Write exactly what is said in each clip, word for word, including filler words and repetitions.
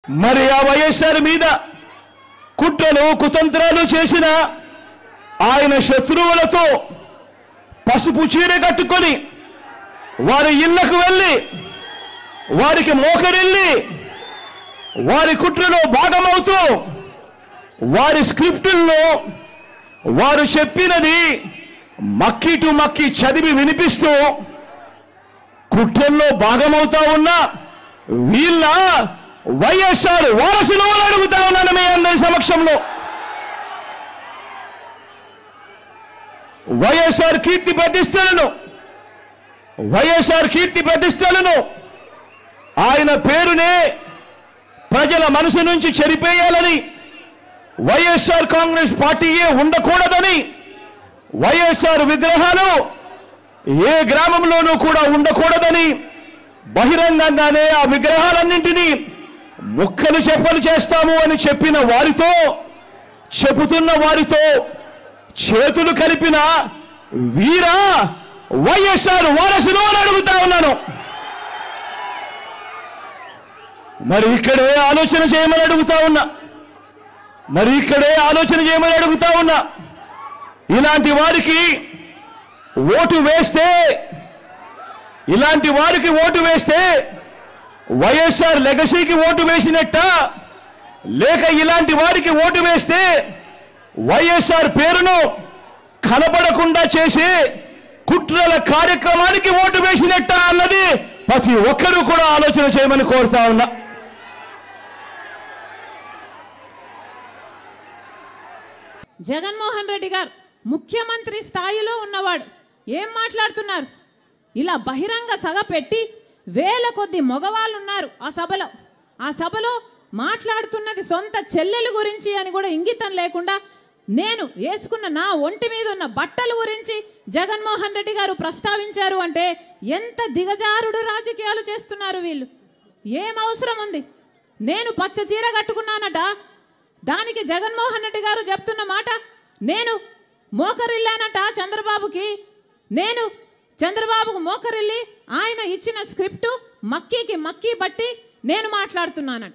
మరి ఆ వైఎస్ఆర్ మీద కుట్రలు కుతంత్రాలు చేసిన ఆయన శత్రువులతో పసుపు చీర కట్టుకొని వారి ఇళ్లకు వెళ్ళి వారికి మోకరిల్లి వారి కుట్రలో భాగమవుతూ వారి స్క్రిప్టుల్లో వారు చెప్పినది మక్కి టు మక్కి చదివి వినిపిస్తూ కుట్రల్లో భాగమవుతా ఉన్న వీళ్ళ వైఎస్ఆర్ వారసులు అడుగుతా ఉన్నాను మీ అందరి సమక్షంలో. వైఎస్ఆర్ కీర్తి ప్రతిష్టలను వైఎస్ఆర్ కీర్తి ప్రతిష్టలను ఆయన పేరునే ప్రజల మనసు నుంచి చెరిపేయాలని, వైఎస్ఆర్ కాంగ్రెస్ పార్టీయే ఉండకూడదని, వైఎస్ఆర్ విగ్రహాలు ఏ గ్రామంలోనూ కూడా ఉండకూడదని బహిరంగంగానే ఆ విగ్రహాలన్నింటినీ ముక్కలు చెప్పలు చేస్తాము అని చెప్పిన వారితో, చెబుతున్న వారితో చేతులు కలిపిన వీరా వైఎస్ఆర్ వారసులు అని అడుగుతా ఉన్నాను. మరి ఇక్కడే ఆలోచన చేయమని అడుగుతా ఉన్నా మరి ఇక్కడే ఆలోచన చేయమని అడుగుతా ఉన్నా ఇలాంటి వారికి ఓటు వేస్తే ఇలాంటి వారికి ఓటు వేస్తే వైఎస్ఆర్ లెగసీకి ఓటు వేసినట్ట, లేక ఇలాంటి వారికి ఓటు వేస్తే వైఎస్ఆర్ పేరును కనబడకుండా చేసే కుట్రల కార్యక్రమానికి ఓటు వేసినట్ట అన్నది ప్రతి ఒక్కరూ కూడా ఆలోచన చేయమని కోరుతా ఉన్నా. జగన్మోహన్ రెడ్డి గారు ముఖ్యమంత్రి స్థాయిలో ఉన్నవాడు ఏం మాట్లాడుతున్నారు? ఇలా బహిరంగ సభ పెట్టి వేల కొద్ది మగవాళ్ళు ఉన్నారు ఆ సభలో. ఆ సభలో మాట్లాడుతున్నది సొంత చెల్లెల గురించి అని కూడా ఇంగితం లేకుండా నేను వేసుకున్న నా ఒంటి మీద ఉన్న బట్టల గురించి జగన్మోహన్ రెడ్డి గారు ప్రస్తావించారు అంటే ఎంత దిగజారుడు రాజకీయాలు చేస్తున్నారు వీళ్ళు. ఏం అవసరం ఉంది? నేను పచ్చ చీర కట్టుకున్నానట, దానికి జగన్మోహన్ రెడ్డి గారు చెప్తున్న మాట నేను మోకరిల్లానట చంద్రబాబుకి, నేను చంద్రబాబుకు మోకరిల్లి ఆయన ఇచ్చిన స్క్రిప్టు మక్కీకి మక్కీ బట్టి నేను మాట్లాడుతున్నానట.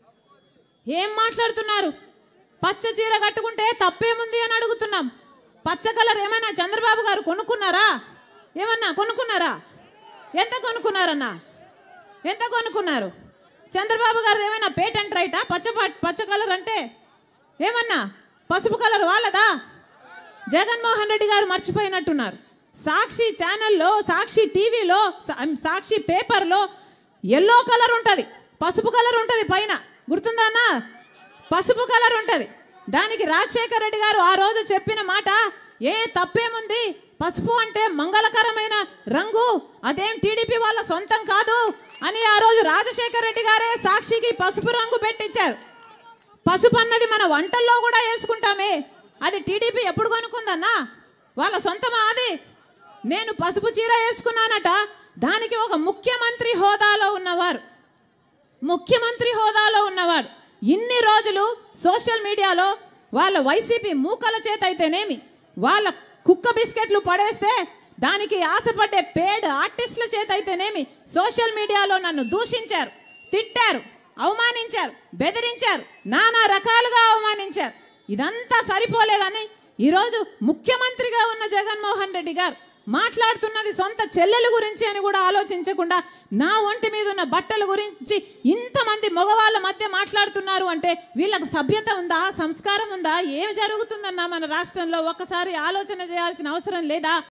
ఏం మాట్లాడుతున్నారు? పచ్చ చీర కట్టుకుంటే తప్పేముంది అని అడుగుతున్నాం. పచ్చ కలర్ ఏమైనా చంద్రబాబు గారు కొనుక్కున్నారా? ఏమన్నా కొనుక్కున్నారా? ఎంత కొనుక్కున్నారన్నా? ఎంత కొనుక్కున్నారు? చంద్రబాబు గారు ఏమైనా పేటెంట్ రైటా పచ్చ పచ్చ కలర్ అంటే? ఏమన్నా పసుపు కలర్ వాళ్ళదా? జగన్మోహన్ రెడ్డి గారు మర్చిపోయినట్టున్నారు. సాక్షి ఛానల్లో, సాక్షి టీవీలో, సాక్షి పేపర్లో ఎల్లో కలర్ ఉంటుంది, పసుపు కలర్ ఉంటుంది పైన, గుర్తుందా అన్న? పసుపు కలర్ ఉంటుంది. దానికి రాజశేఖర్ రెడ్డి గారు ఆ రోజు చెప్పిన మాట ఏ తప్పేముంది, పసుపు అంటే మంగళకరమైన రంగు, అదేం టీడీపీ వాళ్ళ సొంతం కాదు అని ఆ రోజు రాజశేఖర్ రెడ్డి గారే సాక్షికి పసుపు రంగు పెట్టించారు. పసుపు అన్నది మన వంటల్లో కూడా వేసుకుంటామే, అది టీడీపీ ఎప్పుడు కొనుక్కుందన్నా? వాళ్ళ సొంతమా అది? నేను పసుపు చీర వేసుకున్నానట, దానికి ఒక ముఖ్యమంత్రి హోదాలో ఉన్నవారు ముఖ్యమంత్రి హోదాలో ఉన్నవాడు ఇన్ని రోజులు సోషల్ మీడియాలో వాళ్ళ వైసీపీ మూకల చేత అయితేనేమి, వాళ్ళ కుక్క బిస్కెట్లు పడేస్తే దానికి ఆశపడ్డే పేడ్ ఆర్టిస్టుల చేత అయితేనేమి సోషల్ మీడియాలో నన్ను దూషించారు, తిట్టారు, అవమానించారు, బెదిరించారు, నానా రకాలుగా అవమానించారు. ఇదంతా సరిపోలే కానీ ఈరోజు ముఖ్యమంత్రిగా ఉన్న జగన్మోహన్ రెడ్డి గారు మాట్లాడుతున్నది సొంత చెల్లెల గురించి అని కూడా ఆలోచించకుండా నా ఒంటి మీద ఉన్న బట్టల గురించి ఇంతమంది మగవాళ్ళ మధ్య మాట్లాడుతున్నారు అంటే వీళ్ళకు సభ్యత ఉందా? సంస్కారం ఉందా? ఏం జరుగుతుందన్నా మన రాష్ట్రంలో? ఒక్కసారి ఆలోచన చేయాల్సిన అవసరం లేదా?